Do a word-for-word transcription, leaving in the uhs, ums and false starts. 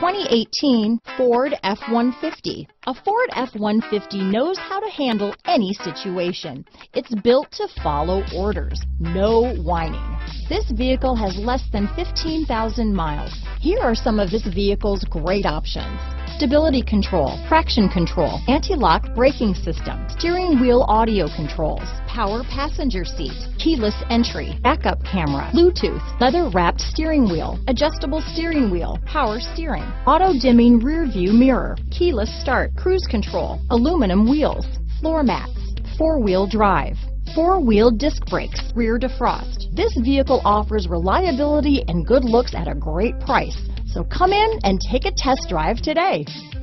twenty eighteen Ford F one fifty. A Ford F one fifty knows how to handle any situation. It's built to follow orders, no whining. This vehicle has less than fifteen thousand miles. Here are some of this vehicle's great options: stability control, traction control, anti-lock braking system, steering wheel audio controls, power passenger seat, keyless entry, backup camera, Bluetooth, leather-wrapped steering wheel, adjustable steering wheel, power steering, auto-dimming rear view mirror, keyless start, cruise control, aluminum wheels, floor mats, four-wheel drive, four-wheel disc brakes, rear defrost. This vehicle offers reliability and good looks at a great price. So come in and take a test drive today.